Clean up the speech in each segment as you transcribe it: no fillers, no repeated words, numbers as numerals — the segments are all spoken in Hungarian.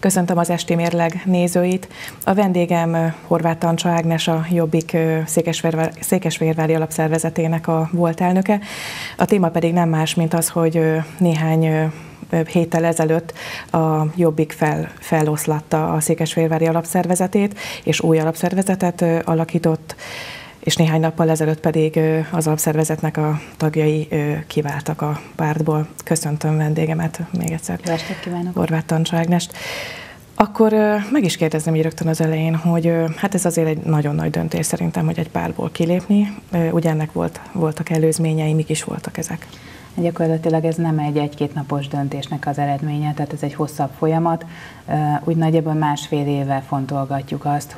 Köszöntöm az Esti Mérleg nézőit. A vendégem Horváth Tancsa Ágnes, a Jobbik Székesfehérvári Alapszervezetének a volt elnöke. A téma pedig nem más, mint az, hogy néhány héttel ezelőtt a Jobbik feloszlatta a Székesfehérvári Alapszervezetét, és új alapszervezetet alakított, és néhány nappal ezelőtt pedig az alapszervezetnek a tagjai kiváltak a pártból. Köszöntöm vendégemet még egyszer. Jó estét kívánok! Horváth Tancsa Ágnest. Akkor meg is kérdezném így rögtön az elején, hogy hát ez azért egy nagyon nagy döntés szerintem, hogy egy pártból kilépni. Ugye ennek voltak előzményei, mik is voltak ezek? Gyakorlatilag ez nem egy egy-két napos döntésnek az eredménye, tehát ez egy hosszabb folyamat. Úgy nagyjából másfél éve fontolgatjuk azt,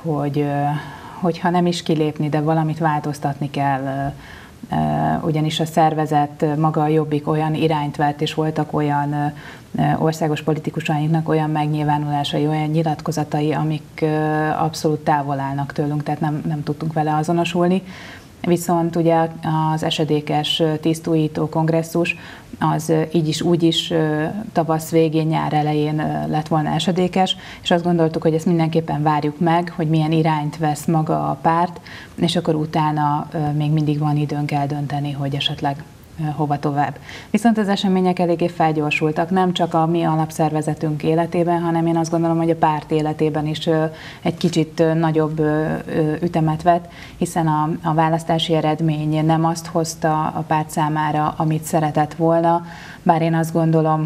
hogyha nem is kilépni, de valamit változtatni kell, ugyanis a szervezet maga a Jobbik olyan irányt vett, és voltak olyan országos politikusainknak olyan megnyilvánulásai, olyan nyilatkozatai, amik abszolút távol állnak tőlünk, tehát nem tudtunk vele azonosulni. Viszont ugye az esedékes tisztújító kongresszus az így is úgy is tavasz végén, nyár elején lett volna esedékes, és azt gondoltuk, hogy ezt mindenképpen várjuk meg, hogy milyen irányt vesz maga a párt, és akkor utána még mindig van időnk eldönteni, hogy esetleg hova tovább. Viszont az események eléggé felgyorsultak, nem csak a mi alapszervezetünk életében, hanem én azt gondolom, hogy a párt életében is egy kicsit nagyobb ütemet vett, hiszen a választási eredmény nem azt hozta a párt számára, amit szeretett volna, bár én azt gondolom,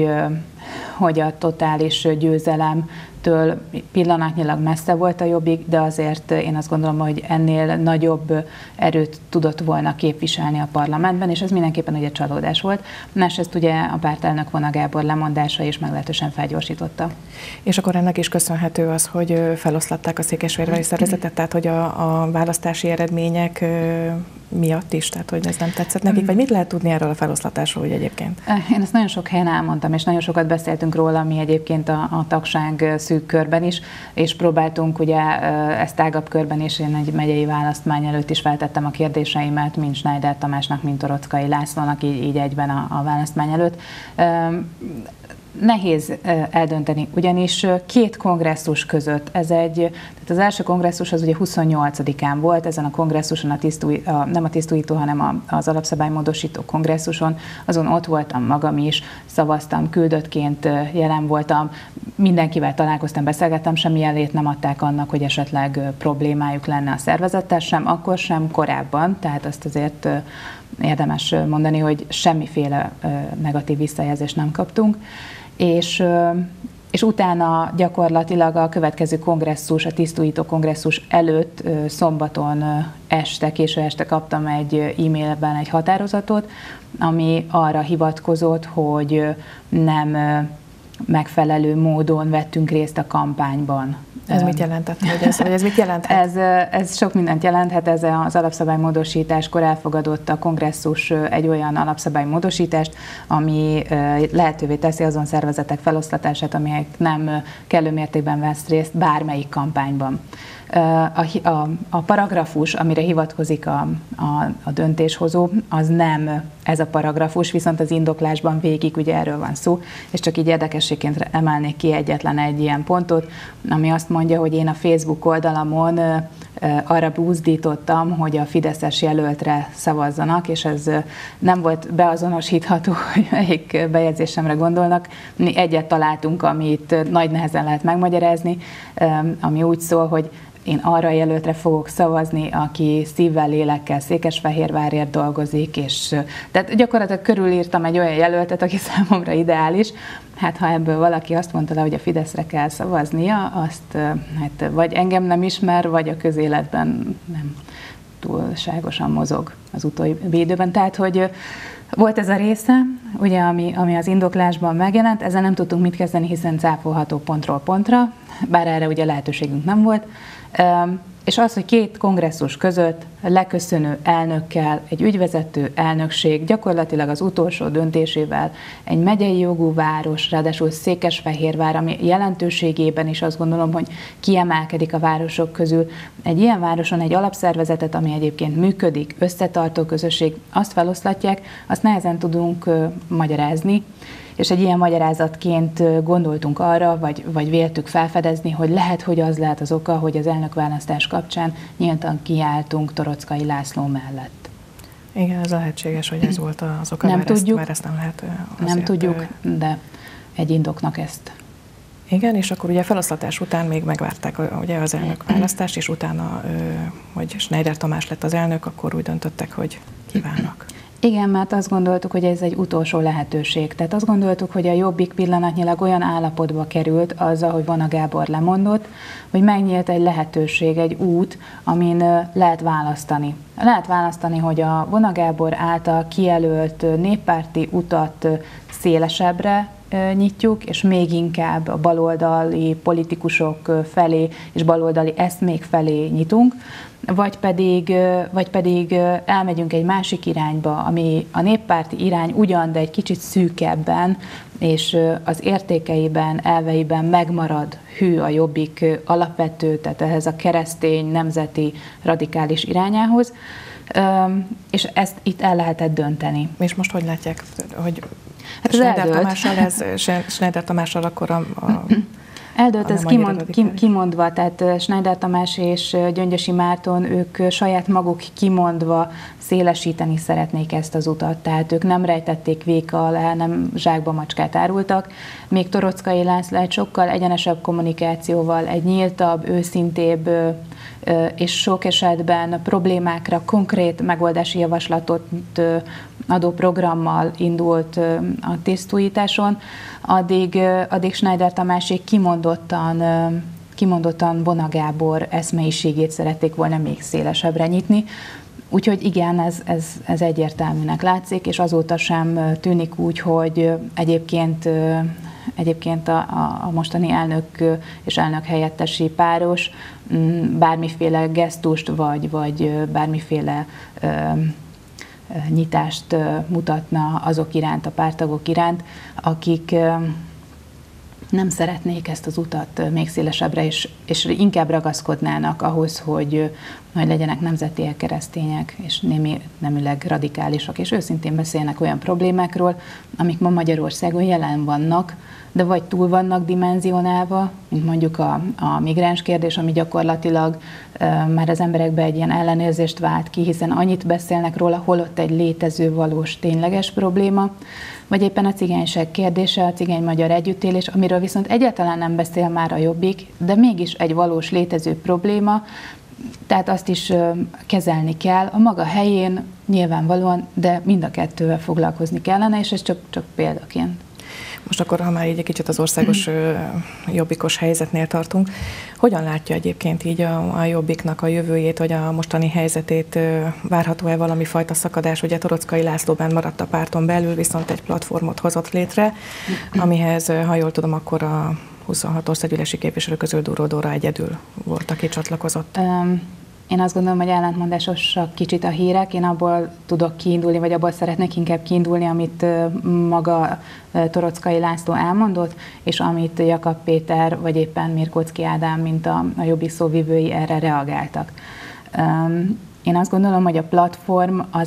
hogy a totális győzelemtől pillanatnyilag messze volt a Jobbik, de azért én azt gondolom, hogy ennél nagyobb erőt tudott volna képviselni a parlamentben, és ez mindenképpen ugye csalódás volt. Másrészt ugye a pártelnök Vona Gábor lemondása is meglehetősen felgyorsította. És akkor ennek is köszönhető az, hogy feloszlatták a Székesfehérvári szervezetet, tehát hogy a választási eredmények miatt is, tehát hogy ez nem tetszett nekik, vagy mit lehet tudni erről a feloszlatásról úgy egyébként? Én ezt nagyon sok helyen elmondtam, és nagyon sokat beszéltünk róla, mi egyébként a tagság szűk körben is, és próbáltunk ugye ezt tágabb körben is, én egy megyei választmány előtt is feltettem a kérdéseimet, mind Schneider Tamásnak, mind Torockai Lászlónak, így egyben a választmány előtt. Nehéz eldönteni, ugyanis két kongresszus között, tehát az első kongresszus az ugye 28-án volt, ezen a kongresszuson nem a tisztújító, hanem az alapszabálymódosító kongresszuson, azon ott voltam magam is, szavaztam, küldöttként jelen voltam, mindenkivel találkoztam, beszélgettem, semmi jelét nem adták annak, hogy esetleg problémájuk lenne a szervezettel, sem akkor, sem korábban, tehát azt azért érdemes mondani, hogy semmiféle negatív visszajelzést nem kaptunk. És utána gyakorlatilag a következő kongresszus, a tisztújító kongresszus előtt szombaton késő este kaptam egy e-mailben egy határozatot, ami arra hivatkozott, hogy nem megfelelő módon vettünk részt a kampányban. Ez mit jelentett? Ez mit jelenthet? Ez sok mindent jelenthet, ez az alapszabálymódosításkor elfogadott a kongresszus egy olyan alapszabálymódosítást, ami lehetővé teszi azon szervezetek feloszlatását, amelyek nem kellő mértékben vesz részt bármelyik kampányban. A paragrafus, amire hivatkozik a döntéshozó, az nem ez a paragrafus, viszont az indoklásban végig ugye erről van szó, és csak így érdekességként emelnék ki egyetlen egy ilyen pontot, ami azt mondja, hogy én a Facebook oldalamon arra buzdítottam, hogy a fideszes jelöltre szavazzanak, és ez nem volt beazonosítható, hogy melyik bejegyzésemre gondolnak. Mi egyet találtunk, amit nagy nehezen lehet megmagyarázni, ami úgy szól, hogy én arra a jelöltre fogok szavazni, aki szívvel, lélekkel Székesfehérvárért dolgozik, és tehát gyakorlatilag körülírtam egy olyan jelöltet, aki számomra ideális. Hát ha ebből valaki azt mondta le, hogy a Fideszre kell szavaznia, azt hát vagy engem nem ismer, vagy a közéletben nem túlságosan mozog az utóbbi időben. Tehát, hogy volt ez a része, ugye, ami az indoklásban megjelent, ezzel nem tudtunk mit kezdeni, hiszen cáfolható pontról pontra, bár erre ugye lehetőségünk nem volt. És az, hogy két kongresszus között leköszönő elnökkel, egy ügyvezető elnökség gyakorlatilag az utolsó döntésével egy megyei jogú város, ráadásul Székesfehérvár, ami jelentőségében is azt gondolom, hogy kiemelkedik a városok közül. Egy ilyen városon egy alapszervezetet, ami egyébként működik, összetartó közösség, azt feloszlatják, azt nehezen tudunk magyarázni, és egy ilyen magyarázatként gondoltunk arra, vagy véltük felfedezni, hogy hogy lehet az oka, hogy az elnökválasztás kapcsán nyíltan kiálltunk Toroczkai László mellett. Igen, ez lehetséges, hogy ez volt az oka, nem tudjuk, mert ezt nem lehet nem tudjuk, de egy indoknak ezt. Igen, és akkor ugye a feloszlatás után még megvárták ugye az elnökválasztást, és utána, hogy Schneider Tamás lett az elnök, akkor úgy döntöttek, hogy kívánnak. Igen, mert azt gondoltuk, hogy ez egy utolsó lehetőség. Tehát azt gondoltuk, hogy a Jobbik pillanatnyilag olyan állapotba került azzal, hogy Vona Gábor lemondott, hogy megnyílt egy lehetőség, egy út, amin lehet választani. Lehet választani, hogy a Vona Gábor által kijelölt néppárti utat szélesebbre nyitjuk, és még inkább a baloldali politikusok felé és baloldali eszmék felé nyitunk, vagy pedig elmegyünk egy másik irányba, ami a néppárti irány ugyan, de egy kicsit szűkebben, és az értékeiben, elveiben megmarad hű a Jobbik alapvető, tehát ehhez a keresztény, nemzeti, radikális irányához, és ezt itt el lehetett dönteni. És most hogy látják, hogy Schneider Tamással akkor eldőlt ez kimondva, tehát Schneider Tamás és Gyöngyösi Márton, ők saját maguk kimondva szélesíteni szeretnék ezt az utat, tehát ők nem rejtették véka alá, nem zsákba macskát árultak, még Toroczkai László egy sokkal egyenesebb kommunikációval, egy nyíltabb, őszintébb és sok esetben problémákra konkrét megoldási javaslatot adó programmal indult a tisztújításon, addig Schneider Tamásék kimondottan Vona Gábor eszmeiségét szerették volna még szélesebbre nyitni. Úgyhogy igen, ez egyértelműnek látszik, és azóta sem tűnik úgy, hogy egyébként a mostani elnök és elnök helyettesi páros bármiféle gesztust vagy bármiféle nyitást mutatna azok iránt, a párttagok iránt, akik nem szeretnék ezt az utat még szélesebbre, és inkább ragaszkodnának ahhoz, hogy legyenek nemzetiek, keresztények, és nemüleg radikálisak, és őszintén beszélnek olyan problémákról, amik ma Magyarországon jelen vannak, de vagy túl vannak dimenzionálva, mint mondjuk a migráns kérdés, ami gyakorlatilag már az emberekbe egy ilyen ellenérzést vált ki, hiszen annyit beszélnek róla, holott egy létező, valós, tényleges probléma, vagy éppen a cigányság kérdése, a cigány-magyar együttélés, amiről viszont egyáltalán nem beszél már a Jobbik, de mégis egy valós létező probléma, tehát azt is kezelni kell a maga helyén, nyilvánvalóan, de mind a kettővel foglalkozni kellene, és ez csak példaként. Most akkor, ha már így egy kicsit az országos jobbikos helyzetnél tartunk, hogyan látja egyébként így a Jobbiknak a jövőjét, vagy a mostani helyzetét? Várható-e valami fajta szakadás? Ugye Toroczkai László benn maradt a párton belül, viszont egy platformot hozott létre, amihez, ha jól tudom, akkor a 26 országgyűlési képviselő közül Duró Dóra egyedül volt, aki csatlakozott. Én azt gondolom, hogy ellentmondásosak kicsit a hírek. Én abból tudok kiindulni, vagy abból szeretnék inkább kiindulni, amit maga Toroczkai László elmondott, és amit Jakab Péter, vagy éppen Mirkóczky Ádám, mint a Jobbik szóvivői erre reagáltak. Én azt gondolom, hogy a platform az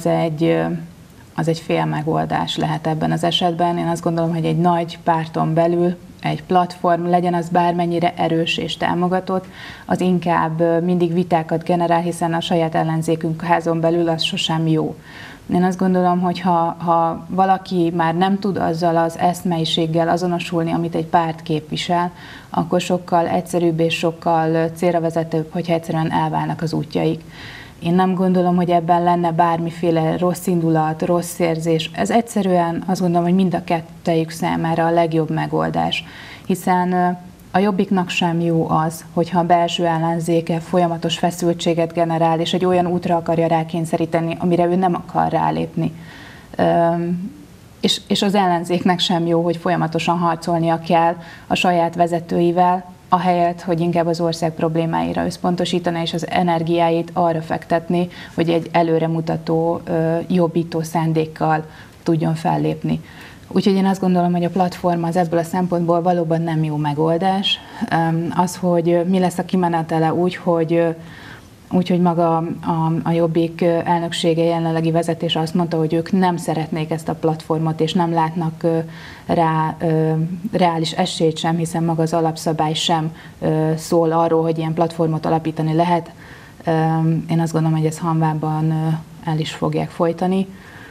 egy félmegoldás lehet ebben az esetben. Én azt gondolom, hogy egy nagy párton belül egy platform, legyen az bármennyire erős és támogatott, az inkább mindig vitákat generál, hiszen a saját ellenzékünk házon belül az sosem jó. Én azt gondolom, hogy ha valaki már nem tud azzal az eszmeiséggel azonosulni, amit egy párt képvisel, akkor sokkal egyszerűbb és sokkal célra vezetőbb, hogyha egyszerűen elválnak az útjaik. Én nem gondolom, hogy ebben lenne bármiféle rossz indulat, rossz érzés. Ez egyszerűen azt gondolom, hogy mind a kettejük számára a legjobb megoldás. Hiszen a Jobbiknak sem jó az, hogyha a belső ellenzéke folyamatos feszültséget generál, és egy olyan útra akarja rákényszeríteni, amire ő nem akar rálépni. És az ellenzéknek sem jó, hogy folyamatosan harcolnia kell a saját vezetőivel, ahelyett, hogy inkább az ország problémáira összpontosítani, és az energiáit arra fektetni, hogy egy előremutató, jobbító szándékkal tudjon fellépni. Úgyhogy én azt gondolom, hogy a platform az ebből a szempontból valóban nem jó megoldás. Az, hogy mi lesz a kimenetele úgy, hogy Úgyhogy maga a Jobbik elnöksége, jelenlegi vezetése azt mondta, hogy ők nem szeretnék ezt a platformot, és nem látnak rá reális esélyt sem, hiszen maga az alapszabály sem szól arról, hogy ilyen platformot alapítani lehet. Én azt gondolom, hogy ezt Hanvában el is fogják folytani.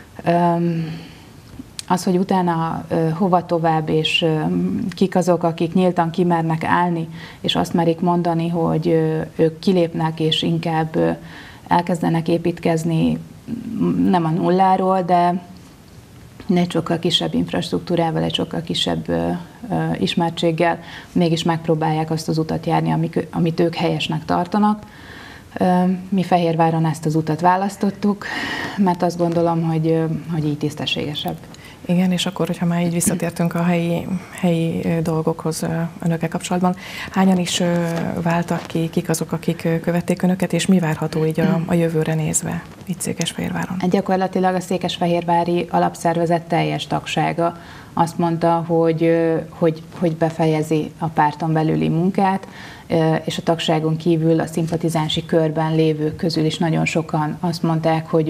Az, hogy utána hova tovább, és kik azok, akik nyíltan kimernek állni, és azt merik mondani, hogy ők kilépnek, és inkább elkezdenek építkezni, nem a nulláról, de egy sokkal kisebb infrastruktúrával, egy sokkal kisebb ismertséggel, mégis megpróbálják azt az utat járni, amit ők helyesnek tartanak. Mi Fehérváron ezt az utat választottuk, mert azt gondolom, hogy így tisztességesebb. Igen, és akkor, hogyha már így visszatértünk a helyi dolgokhoz önökkel kapcsolatban, hányan is váltak ki, kik azok, akik követték önöket, és mi várható így a jövőre nézve itt Székesfehérváron? Gyakorlatilag a székesfehérvári alapszervezet teljes tagsága azt mondta, hogy befejezi a párton belüli munkát, és a tagságon kívül a szimpatizánsi körben lévők közül is nagyon sokan azt mondták, hogy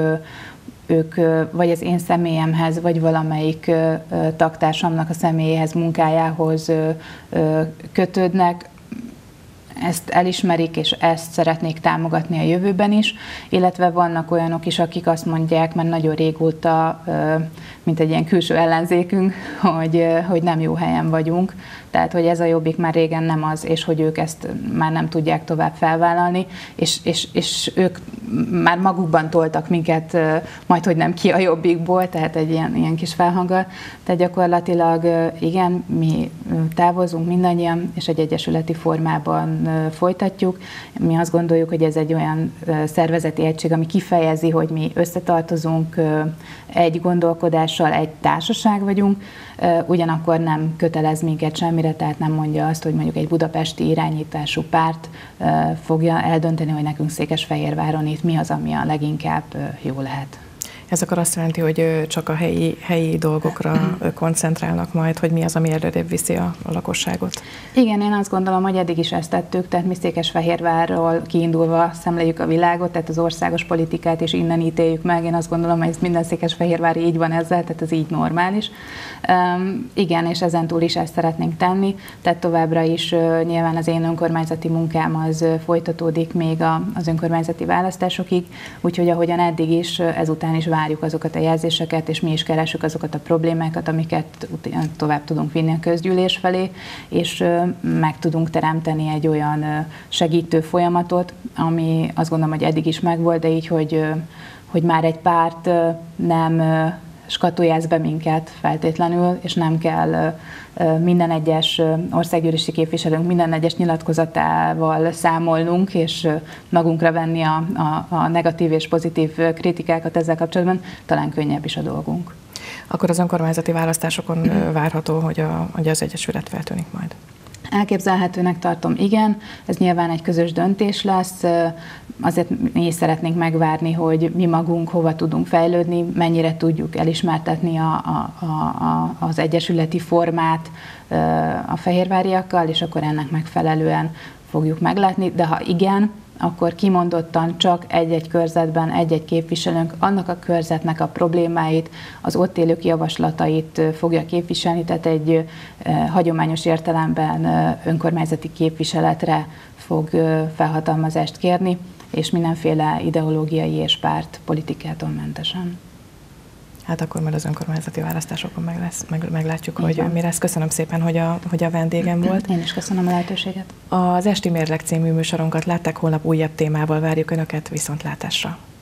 ők vagy az én személyemhez, vagy valamelyik tagtársamnak a személyéhez, munkájához kötődnek, ezt elismerik, és ezt szeretnék támogatni a jövőben is, illetve vannak olyanok is, akik azt mondják, mert nagyon régóta, mint egy ilyen külső ellenzékünk, hogy nem jó helyen vagyunk, tehát hogy ez a Jobbik már régen nem az, és hogy ők ezt már nem tudják tovább felvállalni, és ők már magukban toltak minket, majdhogy nem ki a Jobbikból, tehát egy ilyen kis felhanggal. Tehát gyakorlatilag igen, mi távozunk mindannyian, és egy egyesületi formában folytatjuk. Mi azt gondoljuk, hogy ez egy olyan szervezeti egység, ami kifejezi, hogy mi összetartozunk, egy gondolkodással, egy társaság vagyunk, ugyanakkor nem kötelez minket semmire, tehát nem mondja azt, hogy mondjuk egy budapesti irányítású párt fogja eldönteni, hogy nekünk Székesfehérváron itt mi az, ami a leginkább jó lehet. Ez akkor azt jelenti, hogy csak a helyi dolgokra koncentrálnak majd, hogy mi az, ami előrébb viszi a lakosságot? Igen, én azt gondolom, hogy eddig is ezt tettük, tehát mi Székesfehérvárról kiindulva szemléljük a világot, tehát az országos politikát is innen ítéljük meg. Én azt gondolom, hogy minden székesfehérvári így van ezzel, tehát ez így normális. Igen, és ezentúl is ezt szeretnénk tenni, tehát továbbra is nyilván az én önkormányzati munkám az folytatódik még az önkormányzati választásokig, úgyhogy ahogyan eddig is, ezután is várjuk azokat a jelzéseket, és mi is keresünk azokat a problémákat, amiket tovább tudunk vinni a közgyűlés felé, és meg tudunk teremteni egy olyan segítő folyamatot, ami azt gondolom, hogy eddig is megvolt, de így, hogy már egy párt nem skatuljáz be minket feltétlenül, és nem kell minden egyes országgyűlési képviselőnk minden egyes nyilatkozatával számolnunk, és magunkra venni a negatív és pozitív kritikákat ezzel kapcsolatban, talán könnyebb is a dolgunk. Akkor az önkormányzati választásokon várható, hogy az Egyesület feltűnik majd? Elképzelhetőnek tartom, igen. Ez nyilván egy közös döntés lesz. Azért mi is szeretnénk megvárni, hogy mi magunk hova tudunk fejlődni, mennyire tudjuk elismertetni az egyesületi formát a fehérváriakkal, és akkor ennek megfelelően fogjuk meglátni. De ha igen, akkor kimondottan csak egy-egy körzetben egy-egy képviselőnk annak a körzetnek a problémáit, az ott élők javaslatait fogja képviselni, tehát egy hagyományos értelemben önkormányzati képviseletre fog felhatalmazást kérni, és mindenféle ideológiai és párt politikától mentesen. Hát akkor majd az önkormányzati választásokon meglátjuk, hogy mi lesz. Köszönöm szépen, hogy a vendégem volt. Én is köszönöm a lehetőséget. Az Esti Mérleg című műsorunkat látták, holnap újabb témával várjuk Önöket, viszontlátásra.